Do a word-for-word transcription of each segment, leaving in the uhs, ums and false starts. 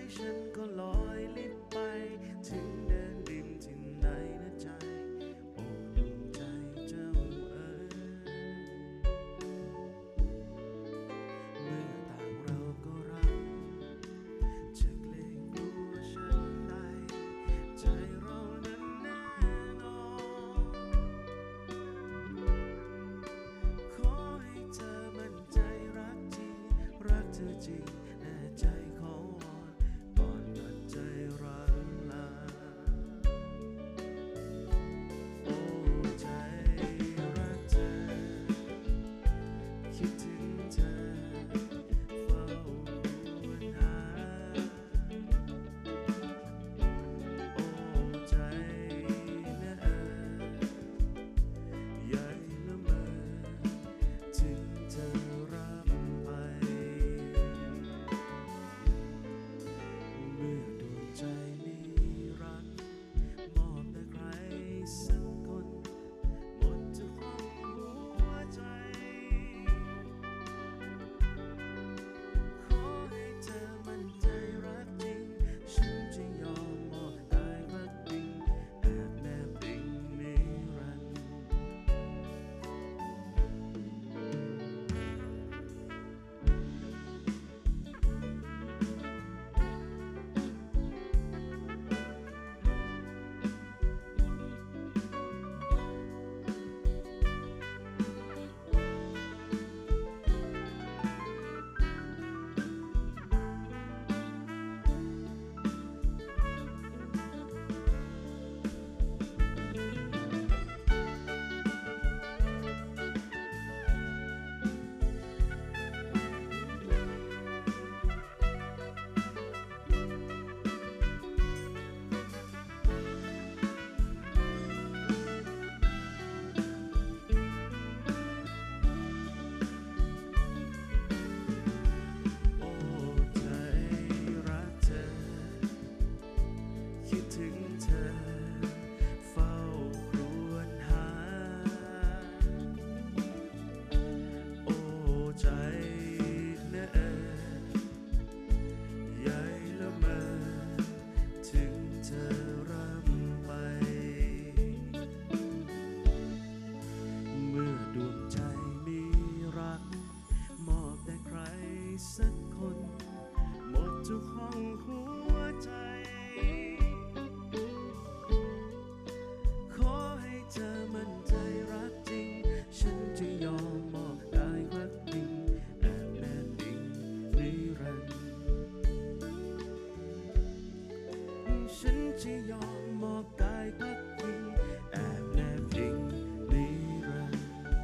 ฉันก็ลอยลิบไปถึงเดินดินที่ไหนนะใจโอ้ดวงใจเจ้าเอ๋ยเมื่อต่างเราก็รักจะเกรงกลัวฉันใดใจเรานั้นแน่นอนขอให้เธอมั่นใจรักจริงรักเธอจริงแน่ใจขอวอนก่อนตัดใจรักลาโอ้ใจรักเธอคิดถึงเธอเฝ้าครวญหาโอ้ใจนะเอ๋ยใหญ่ละเมอถึงเธอรับไปเมื่อดวงใจมีรักมอบแต่ใครสักคนหมดทุกห้องหัวใจขอให้เธอมั่นใจรักจริงฉันจะยอมมอบกายพักพิงแอบแนบอิงนิรันดร์โอ้ใจรักเธอคิดถึงเธอเฝ้าครวญหาโอ้ใจนะเอ๋ยใหญ่ละเมอถึงเธอร่ำไปเมื่อดวงใจมีรักมอบแต่ใครสักคนหมดทุกห้องหัวใจขอให้เธอมั่นใจรักจริงฉันจะยอมมอบกายพักพิงแอบแนบอิงนิรันดร์ฉันจะยอมมอบกายพักพิงแอบแนบอิงนิรันดร์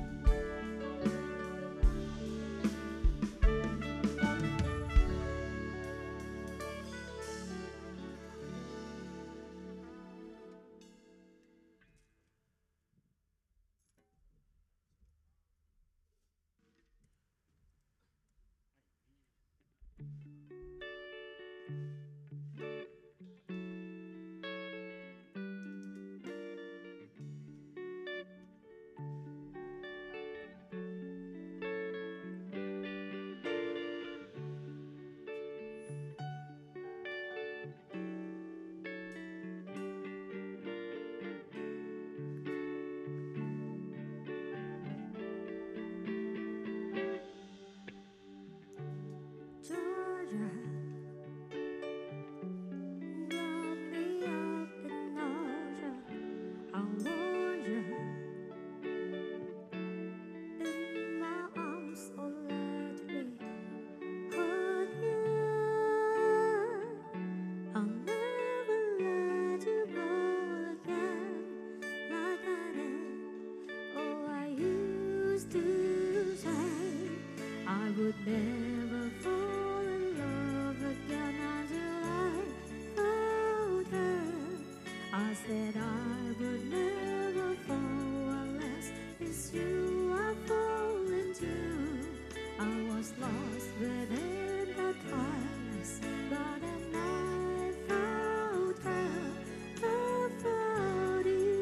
Georgia, wrap me up in nausea. I want you in my arms, oh let me hold you. I'll never let you go again like I did. Oh, I used to say I would never fall in love again until I found her. I said I would never fall unless it's you I fall into. I was lost within the darkness, but then I found her. I found you.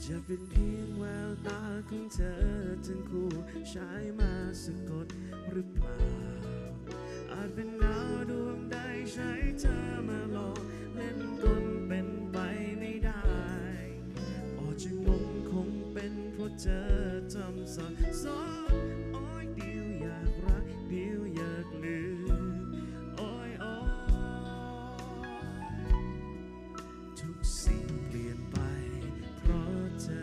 จะเป็นเพียงแววตาของเธอจึงคู่ใช้มาสะกดหรือเปล่าอาจเป็นดาวดวงใดใช้เธอมาหลอกเล่นกลเป็นไปไม่ได้ออกจากงงคงเป็นเพราะเธอทำสับสนโอ้ยเดียวอยากรักเดียวอยากลืมโอ้ยโอ้ยทุกสิ่งเปลี่ยนไปเพราะเธอ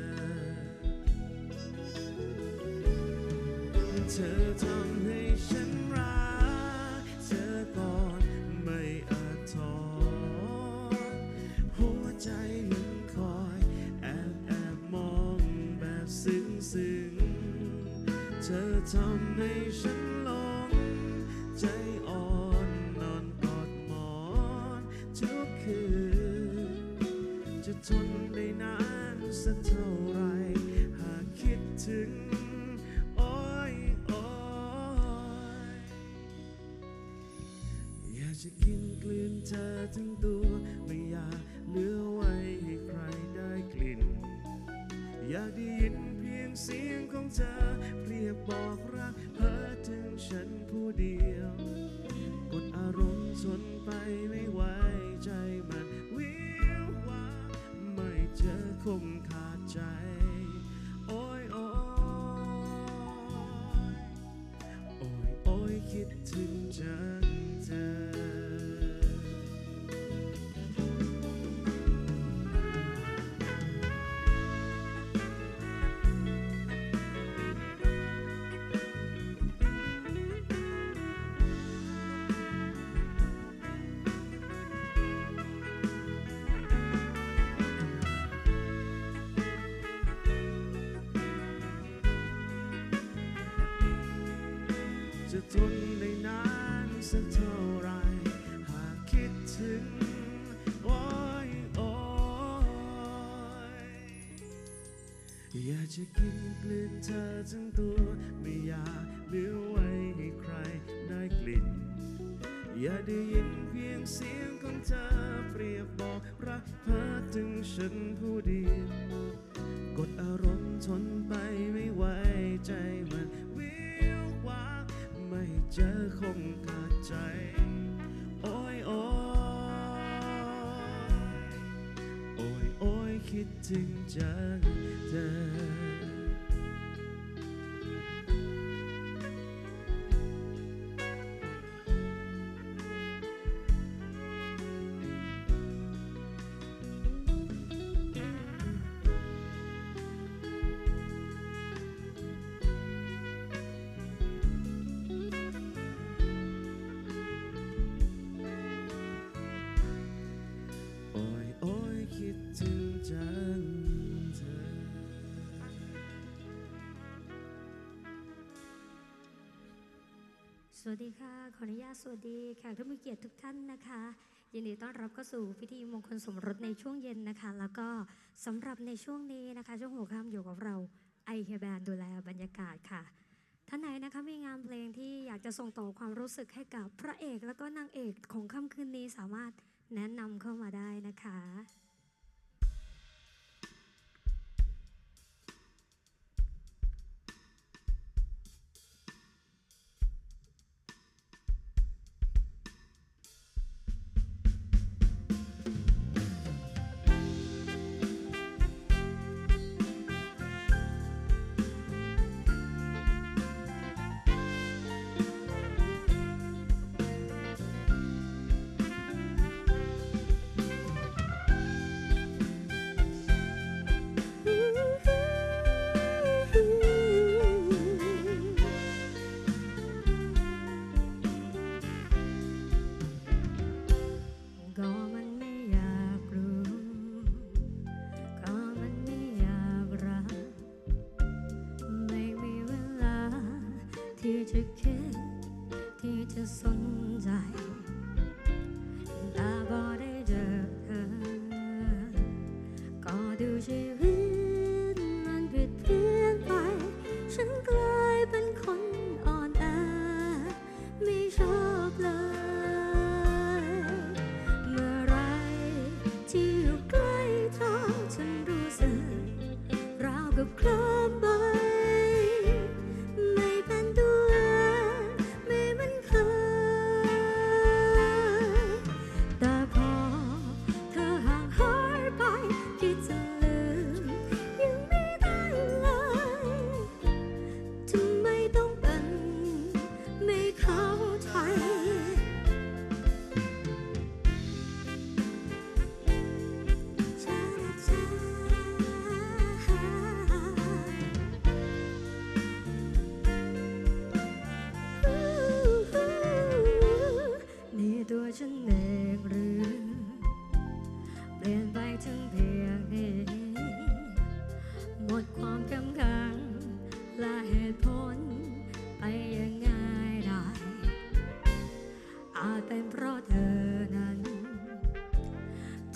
เธอทำให้ฉันรักเธอก่อนไม่อาจถอนหัวใจมันคอยแอบแอบมองแบบซึ้งซึ้งเธอทำให้ฉันหลงใจอ่อนนอนกอดหมอนทุกคืนจะทนได้นานสักเท่าไรหากคิดถึงโอ้ยโอ้ยอยากจะกินกลืนเธอทั้งตัวไม่อยากเหลือไว้ให้ใครได้กลิ่นอยากได้ยินเพียงเสียงของเธอเรียกบอกรักเพ้อถึงฉันผู้เดียวกดอารมณ์ทนไปไม่ไหวใจมันวิววาไม่เจอคงขาดใจโอ้ยโอ้ยโอ้ยโอ้ยคิดถึงจังเธอจะทนได้นานสักเท่าไรหากคิดถึงโอ้ยโอ้ยอยากจะกินกลืนเธอทั้งตัวไม่อยากเหลือไว้ให้ใครได้กลิ่นอยากได้ยินเพียงเสียงของเธอเปรียบบอกรักเพ้อถึงฉันผู้เดียวกดอารมณ์ทนไปไม่ไหวใจมันวิววาไม่เจอคงขาดใจโอ้ยโอ้ยโอ้ยโอ้ยคิดถึงจังเธอโอ้ยโอ้ยคิดถึงจังเธอสวัสดีค่ะขออนุญาตสวัสดีแขกผู้มีเกียรติทุกท่านนะคะยินดีต้อนรับเข้าสู่พิธีมงคลสมรสในช่วงเย็นนะคะแล้วก็สำหรับในช่วงนี้นะคะช่วงหัวค่ำอยู่กับเราไอเฮียแบนดูแลบรรยากาศค่ะท่านไหนนะคะมีงานเพลงที่อยากจะส่งต่อความรู้สึกให้กับพระเอกแล้วก็นางเอกของค่ำคืนนี้สามารถแนะนำเข้ามาได้นะคะก็มันไม่อยากรู้ก็มันไม่อยากรักไม่มีเวลาที่จะคิดที่จะสนใจแต่พอได้เจอเธอก็ดูชีวิตมันผิดเพี้ยนไปฉันกลายเป็นคนอ่อนแอไม่ชอบเลย ที่อยู่ใกล้เธอฉันรู้สึก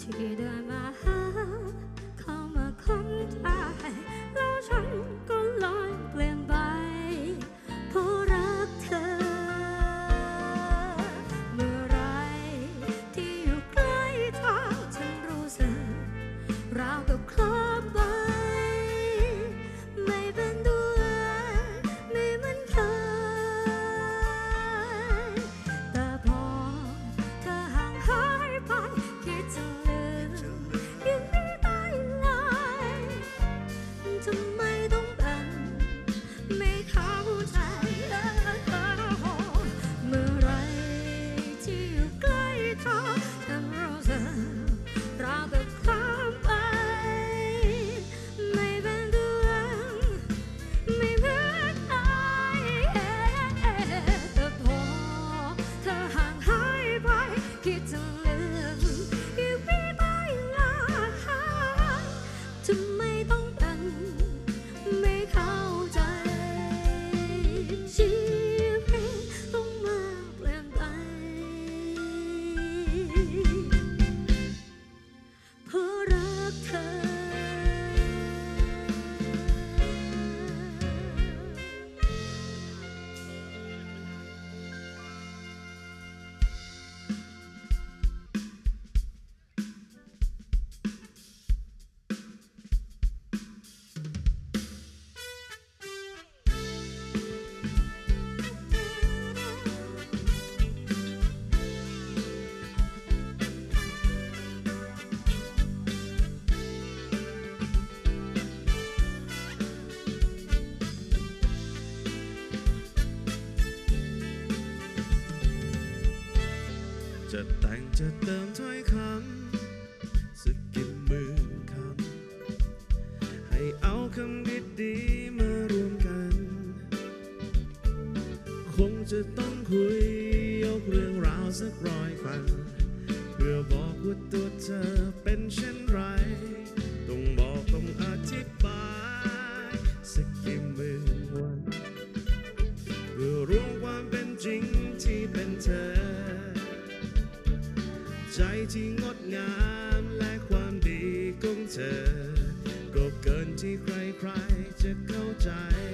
ที่เดินมาหาเข้ามาค้นหาแล้วฉันก็ลอยเปลี่ยนไปเพราะรักเธอเมื่อไรที่อยู่ใกล้เธอฉันรู้สึกราวกับคล้องไปไม่เป็นตัวไม่เหมือนเคยแต่พอเธอห่างหายไปคิดจะลืมยังไม่ได้เลยทำไมต้องเป็นไม่เข้าใจเมื่อไรที่อยู่ใกล้เธอฉันรู้สึกราวกับคล้องไปไม่เป็นตัวไม่เหมือนใครแต่พอเธอห่างหายไปคิดจะลืมยังไม่ได้เลยทำไมต้องเป็นไม่เข้าใจชีวิตต้องมาเปลี่ยนไปเพราะรักเธอจะแต่งจะเติมถ้อยคำสักกี่หมื่นคำให้เอาคำดีๆมารวมกันคงจะต้องคุยยกเรื่องราวสักร้อยฟังเพื่อบอกว่าตัวเธอเป็นเช่นไรต้องบอกต้องอธิบายสักกี่หมื่นวันเพื่อรู้ความเป็นจริงที่เป็นเธอใจที่งดงามและความดีของเธอก็เกินที่ใครๆจะเข้าใจ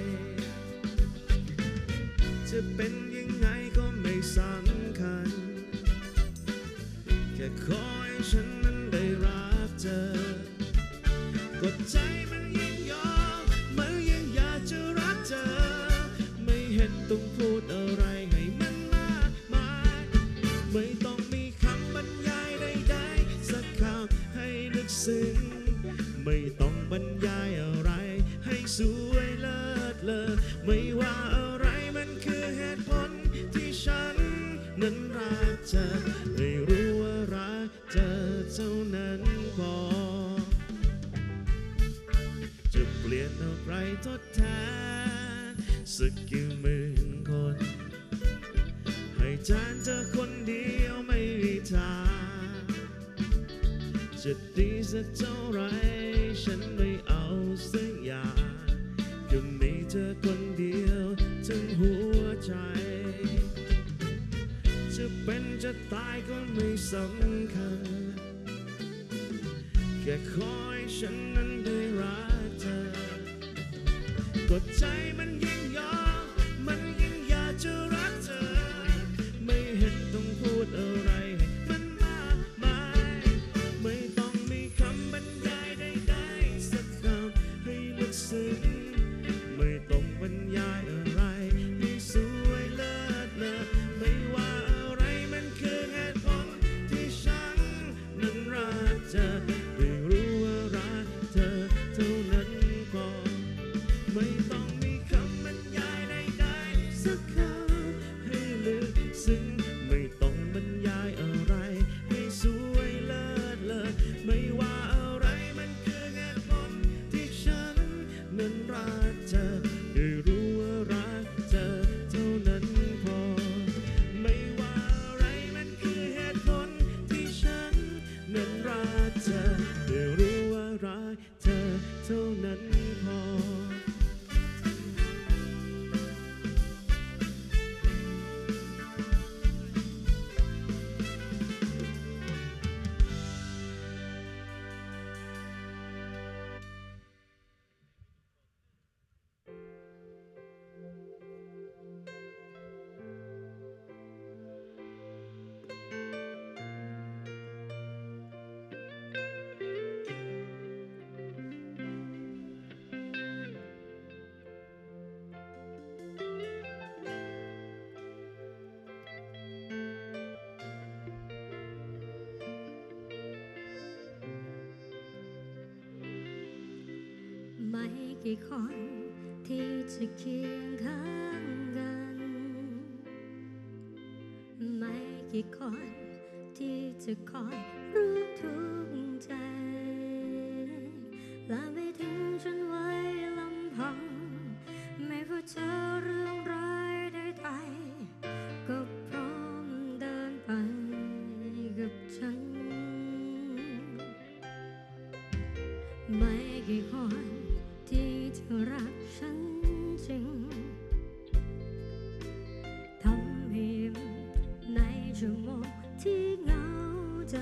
จะเป็นยังไงก็ไม่สำคัญแค่ขอให้ฉันนั้นได้รักเธอกดใจมันยิ่งยอมมันยิ่งอยากจะรักเธอไม่เห็นต้องพูดอะไรให้มันมากมายไม่ต้องมีคำบรรยายใดๆสักคำให้ลึกซึ้งไม่ต้องบรรยายอะไรให้สวยเลิศเลอไม่ว่าอะไรมันคือเหตุผลที่ฉันนั้นรักเธอไม่รู้ว่ารักเธอเท่านั้นพอจะเปลี่ยนอะไรทดแทนสักกี่หมื่นคนให้แทนเธอคนเดียวไม่มีทางจะดีสักเท่าไรฉันไม่เอาสักอย่างก็มีเธอคนเดียวทั้งหัวใจจะเป็นจะตายก็ไม่สำคัญแค่ขอให้ฉันนั้นได้รักเธอกดใจมันยิ่งยอมมันยิ่งอยากจะรักเธอไม่เห็นต้องพูดอะไรให้มันมากมายไม่ต้องมีคำบรรยายใดๆสักคำให้ลึกซึ้งไม่ต้องบรรยายอะไรให้สวยเลิศเลอไม่ว่าอะไรมันคือเหตุผลที่ฉันนั้นรักเธอไม่รู้ว่ารักเธอเท่านั้นพอไม่ต้องมีคำบรรยายไม่กี่คนที่จะเคียงข้างกันไม่กี่คนที่จะคอยรู้ทุกใจและไม่ทิ้งฉันไว้ลำพังไม่ว่าเธอเรื่องร้ายใดๆก็พร้อมเดินไปกับฉันไม่กี่คนที่จะรักฉันจริงทำให้ในชั่วโมงที่เหงาใจ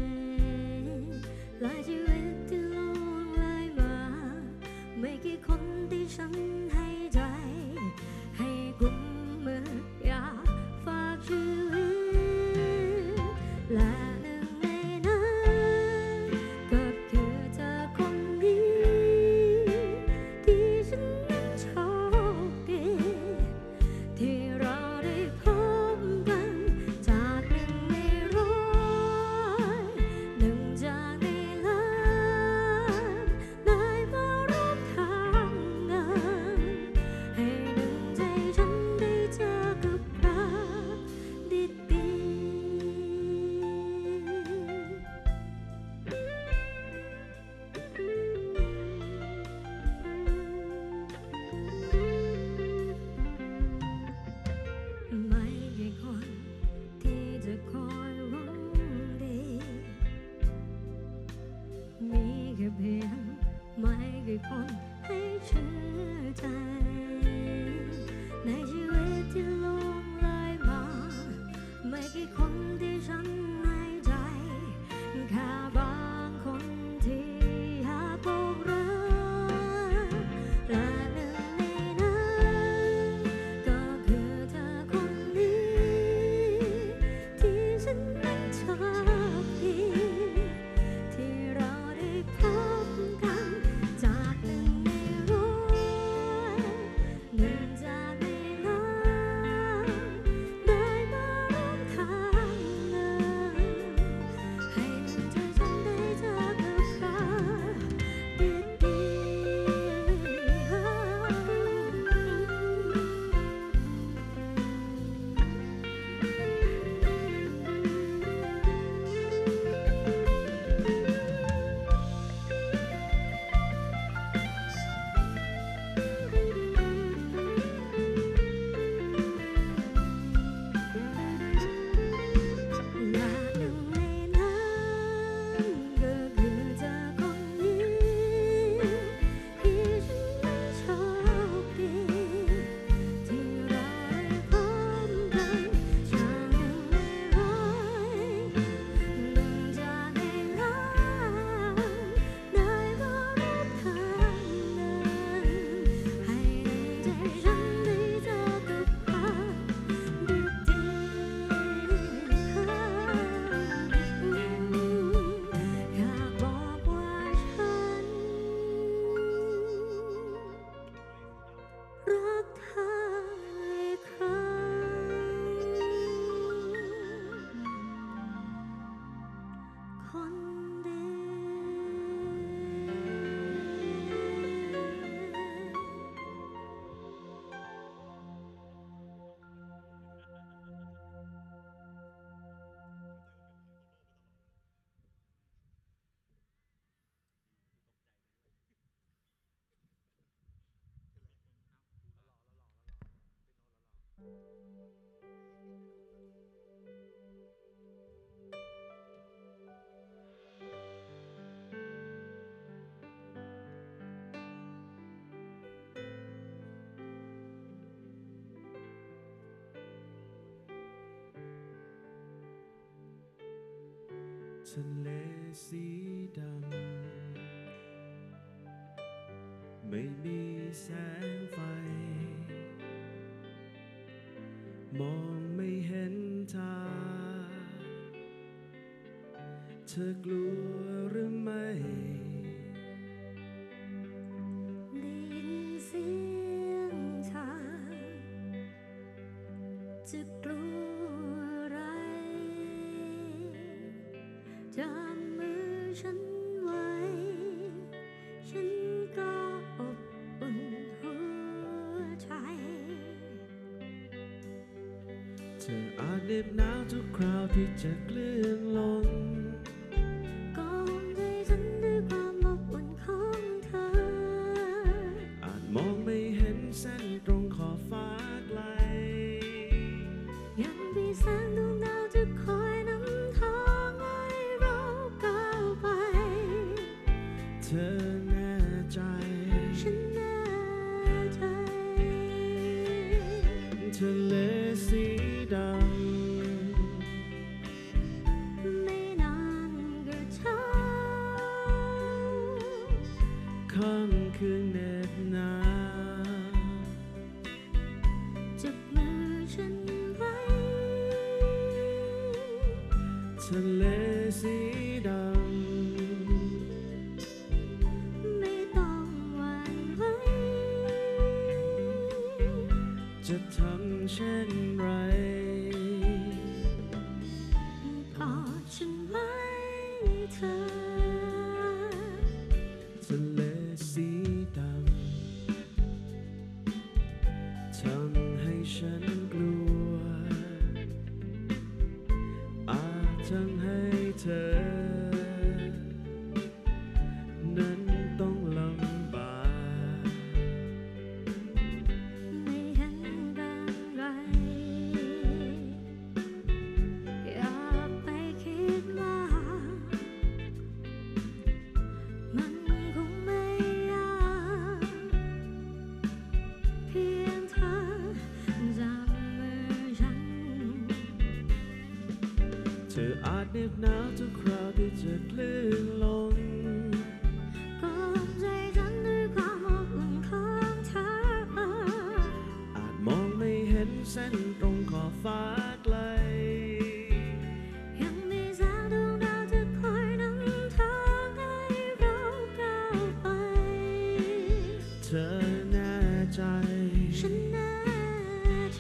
และชีวิตที่ล่วงเลยมาไม่กี่คนที่ฉันให้ใจให้กุมมืออยากฝากชีวิตและหนึ่งในนั้นก็คือเธอคนนี้ที่ฉันนั้นโชคดีที่เราได้พบกันจากหนึ่งในร้อยหนึ่งจากในล้านได้มาร่วมทางงานให้หนึ่งใจฉันได้เจอกับรักดีๆไม่กี่คนที่จะคอยหวังดีมีแค่เพียงไม่กี่คนให้เชื่อใจในชีวิตที่ล่วงเลยมาไม่กี่คนที่ฉันให้ใจแค่บางคนที่อยากบอกรักและหนึ่งในนั้นก็คือเธอคนนี้ที่ฉันนั้นโชคดีที่เราได้พบกันจากหนึ่งในร้อยหนึ่งจากในล้านได้มาร่วมทางงานให้หนึ่งใจฉันได้เจอกับรักดีๆและหนึ่งในนั้นก็คือเธอคนนี้ที่ฉันนั้นโชคดีที่เราได้พบกันจากหนึ่งในร้อยหนึ่งจากในล้านได้มาร่วมทางงานให้หนึ่งใจฉันได้เจอกับรักดีๆอยากบอกว่าฉันรักเธออีกครั้งคนดีทะเลสีดำไม่มีแสงไฟมองไม่เห็นทางเธอกลัวหรือไม่ได้ยินเสียงทางจะกลัวอะไรจับมือฉันไว้ฉันก็โอเธออาจเหน็บหนาวทุกคราวที่จะเคลื่อนลงก็ห่มใจฉันด้วยความอบอุ่นของเธออาจมองไม่เห็นเส้นตรงขอบฟ้าไกลยังมีแสงดวงดาวจะคอยนำทางให้เราก้าวไปเธอแน่ใจฉันแน่ใจทะเลสีดำไม่นานก็เช้าค่ำคืนเหน็บหนาวจับมือฉันไว้ทะเลสีดำไม่ต้องหวั่นไหวจะทำเช่นไรกอดฉันไว้เธอทะเลสีดำทำให้ฉันกลัวอาจทำให้เธอนั้นต้องลำบากไม่เห็นเป็นไรอย่าไปคิดว่ามันคงไม่ยากเพียงเธอจับมือฉันเธออาจเหน็บหนาวทุกคราวที่จะคลื่นลงก็ห่มใจฉันด้วยความอบอุ่นของเธออาจมองไม่เห็นเส้นตรงขอบฟ้าไกลยังมีแสงดวงดาวจะคอยนำทางให้เราก้าวไปเธอแน่ใจฉันแน่ใจ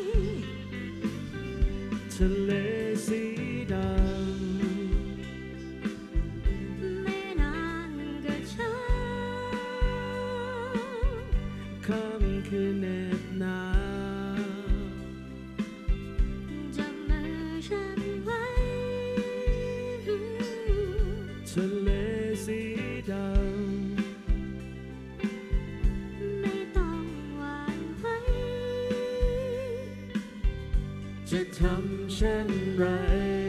ทะเลสีดำไม่นานก็เช้าค่ำคืนเหน็บหนาวจับมือฉันไว้ทะเลสีดำไม่ต้องหวั่นไหวจะทำเช่นไร